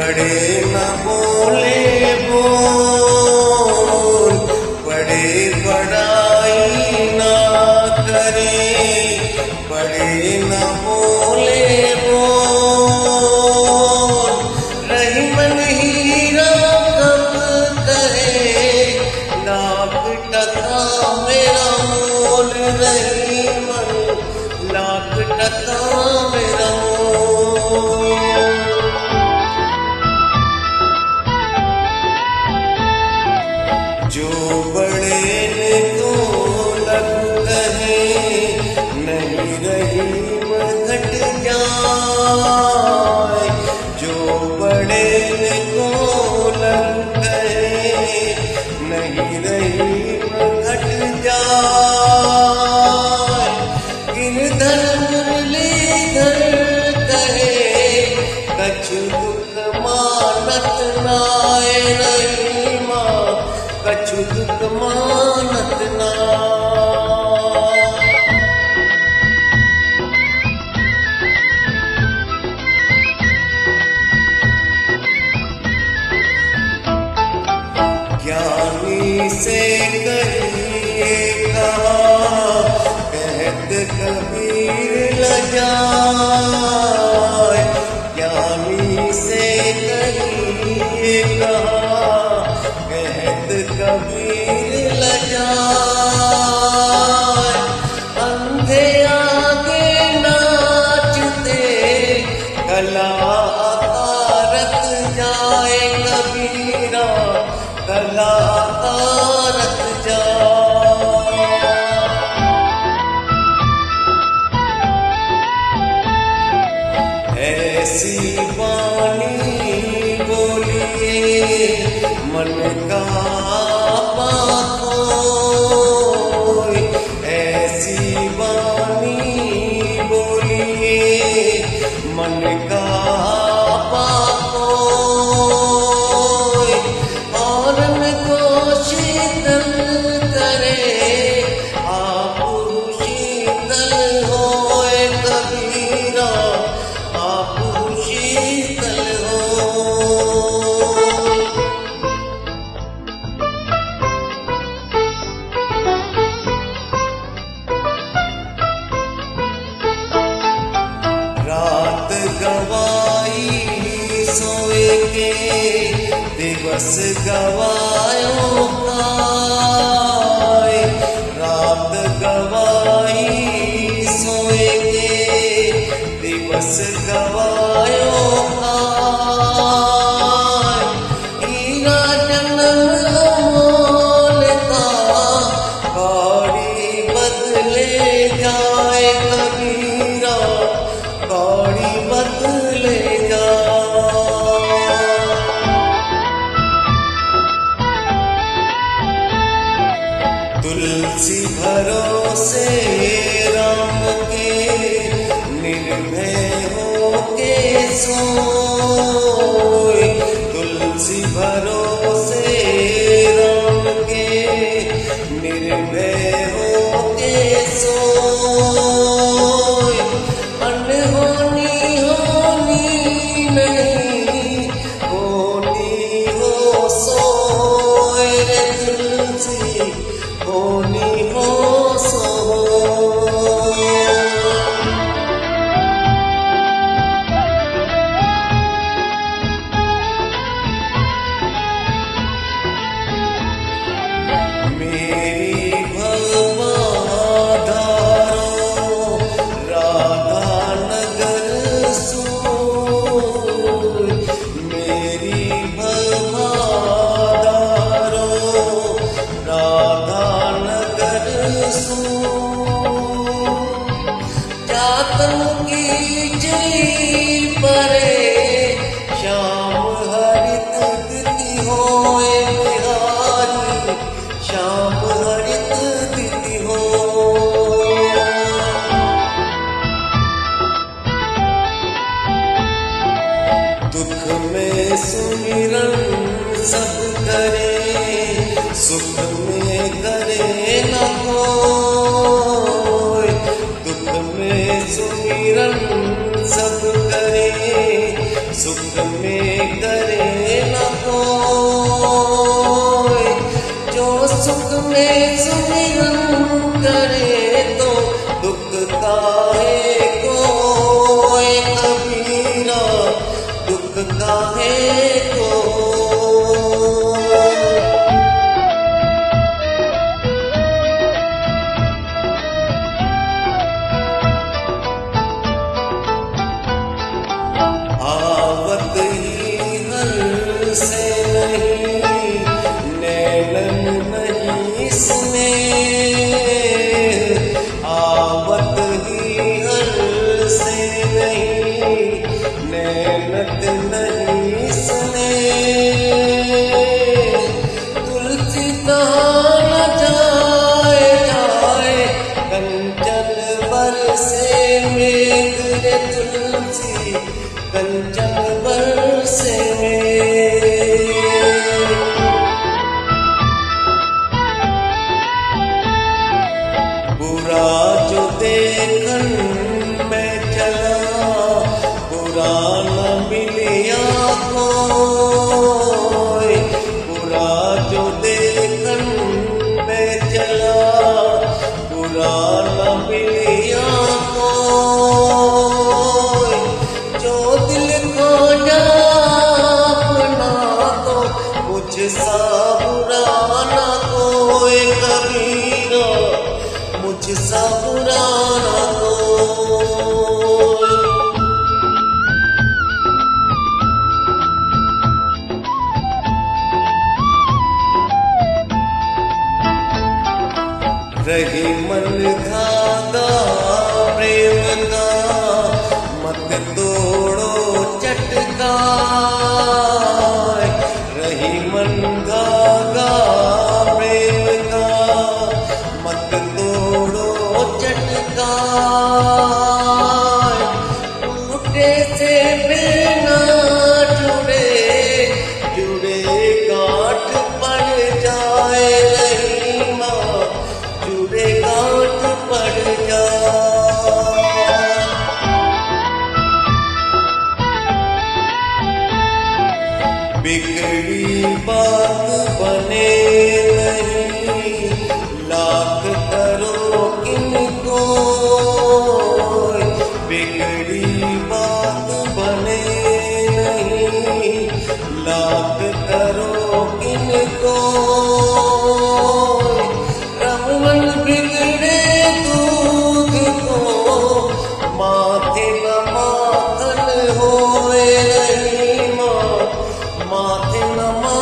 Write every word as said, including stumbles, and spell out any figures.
बड़े न बोले बोल, बड़े बड़ाई ना करे, बड़े न बोले बोल, रही मन हीरा कब कहे, लाख टका मेरा मोल, रही मन लाख टका मेरा मोल। जो बड़े ने तो लग कहे, नहीं रही घट जाए, जो बड़े ने तो लग कहे, नहीं रही घट जाए, गिरधर मुरलीधर कहे, कछु दुख मानत नाय, रही माँ कछु दुख मानत ना। ज्ञानी से कहिए कहा, कहत कबीर लजाए, ज्ञानी से कहिए कहा, कहत कबीर लजाए, अंधे आगे नाचते कला आकारत जाए, कबीरा कला आकारत जाए। ऐसी वाणी बोलिए मन का पाकोई, ऐसी वाणी बोलिए मन का पाकोई, और में को शीतल करे, आप शीतल होए, कबीरा आप शीतल हो। रात गवाई सोए के, दिवस गवायो काय, रात गवाई सोए के, दिवस गवायो काय, हीरा जन्म अमोल का, कौड़ी बदले जाए, कबीरा कौड़ी बदले जाए। तुलसी भरोसे राम के, निर्भय होके सोए, तुलसी भरोसे राम के, निर्भय होके सोए, अनहोनी होनी नहीं, होनी हो सोए, रे तुलसी होनी हो सो। मेरी भवधारो राधा नगर सूर, मेरी भवधारो राधा नगर सूर, जातन की जई परे, श्याम हरित दिति होए बिहारी, श्याम हरित दिति हो। दुख में सुमिरन सब करे, सुख में करे न कोई, दुख में सुमिरन सब करे, सुख में करे न कोई, जो सुख में सुमिरन करे तो दुख काहे कोई, कबीरा दुख काहे को। आवत ही हर से नहीं, नैनन नहीं सुने, आवत ही हर से नहीं, नैनत नहीं सुने। तुलसी तान जाए जाए कंचन बरसे मेघ रे, तुलसी कंचन बरसे बुरा जो देखन में चला, बुरा न मिलिया कोई, बुरा जो देखन में चला, बुरा न मिलिया कोई, जो दिल खो जा अपना तो मुझसा बुरा न कोई, कबीरा मुझसा बुरा न कोई। रही मन धागा प्रेम का, मत तोड़ो चटका, रही मन धागा प्रेम का, मत तोड़ो चटका। टूटे से बिना जुड़े जुड़े गांठ पड़ जाए, रहीमा जुड़े गांठ पड़ जाए। बिगड़ी बात बने नहीं, लाख करो किनको, बिगड़ी बात बने नहीं, लाख करो किनको। रमन बिगड़े दूध को माथे न माखन होए, रहीमा माथे न